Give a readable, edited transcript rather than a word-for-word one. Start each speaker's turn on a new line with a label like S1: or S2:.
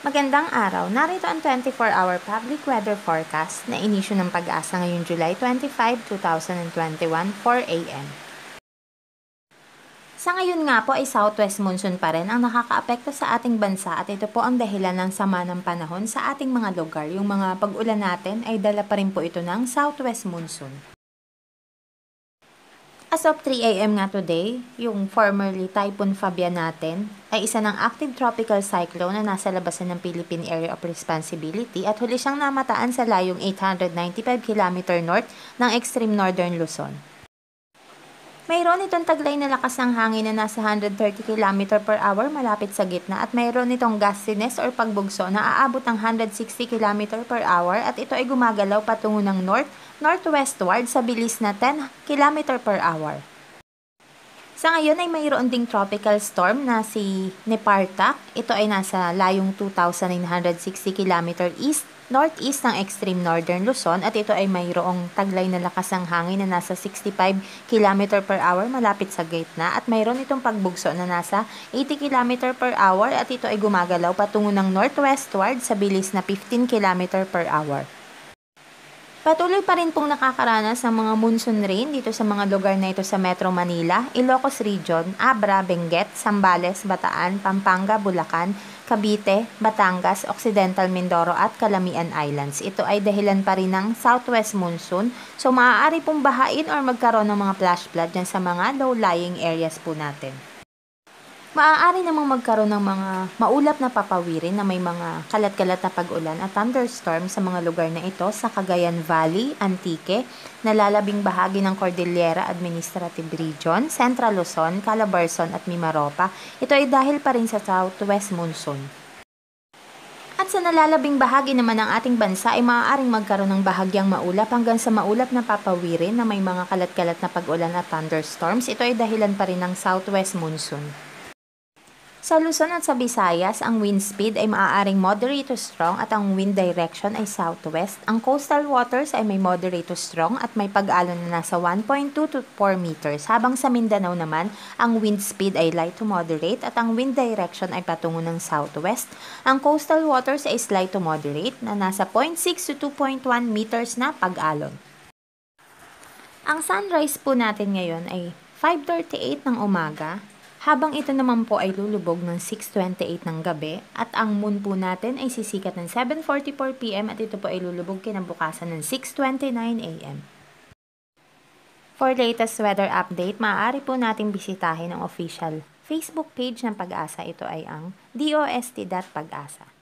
S1: Magandang araw, narito ang 24-hour public weather forecast na inisyu ng Pag-asa ngayong July 25, 2021, 4 a.m. Sa ngayon nga po ay southwest monsoon pa rin ang nakakaapekto sa ating bansa at ito po ang dahilan ng sama ng panahon sa ating mga lugar. Yung mga pag-ulan natin ay dala pa rin po ito ng southwest monsoon. As of 3 a.m. nga today, yung formerly Typhoon Fabian natin ay isa ng active tropical cyclone na nasa labasan ng Philippine Area of Responsibility at huli siyang namataan sa layong 895 km north ng extreme northern Luzon. Mayroon itong taglay na lakas ng hangin na nasa 130 km per hour malapit sa gitna at mayroon itong gustiness or pagbugso na aabot ng 160 km per hour at ito ay gumagalaw patungo ng northwestward sa bilis na 10 km per hour. Sa ngayon ay mayroon ding tropical storm na si Nepartak. Ito ay nasa layong 2,960 km northeast ng extreme northern Luzon at ito ay mayroong taglay na lakas ng hangin na nasa 65 km per hour malapit sa gitna at mayroon itong pagbugso na nasa 80 km per hour at ito ay gumagalaw patungo ng northwestward sa bilis na 15 km per hour. Patuloy pa rin pong nakakaranas ng mga monsoon rain dito sa mga lugar na ito sa Metro Manila, Ilocos Region, Abra, Benguet, Zambales, Bataan, Pampanga, Bulacan, Cavite, Batangas, Occidental Mindoro at Calamian Islands. Ito ay dahilan pa rin ng southwest monsoon, so maaari pong bahain or magkaroon ng mga flash flood dyan sa mga low-lying areas po natin. Maaari namang magkaroon ng mga maulap na papawirin na may mga kalat-kalat na pag-ulan at thunderstorm sa mga lugar na ito sa Cagayan Valley, Antique, nalalabing bahagi ng Cordillera Administrative Region, Central Luzon, Calabarzon at Mimaropa. Ito ay dahil pa rin sa southwest monsoon. At sa nalalabing bahagi naman ng ating bansa ay maaaring magkaroon ng bahagyang maulap hanggang sa maulap na papawirin na may mga kalat-kalat na pag-ulan at thunderstorms. Ito ay dahilan pa rin ng southwest monsoon. Sa Luzon at sa Visayas, ang wind speed ay maaaring moderate to strong at ang wind direction ay southwest. Ang coastal waters ay may moderate to strong at may pag-alon na nasa 1.2 to 4 meters. Habang sa Mindanao naman, ang wind speed ay light to moderate at ang wind direction ay patungo ng southwest. Ang coastal waters ay slight to moderate na nasa 0.6 to 2.1 meters na pag-alon. Ang sunrise po natin ngayon ay 5:38 ng umaga. Habang ito naman po ay lulubog ng 6:28 ng gabi at ang moon po natin ay sisikat ng 7:44 p.m. at ito po ay lulubog kinabukasan ng 6:29 a.m. For latest weather update, maaari po nating bisitahin ang official Facebook page ng Pag-asa. Ito ay ang dost.pagasa.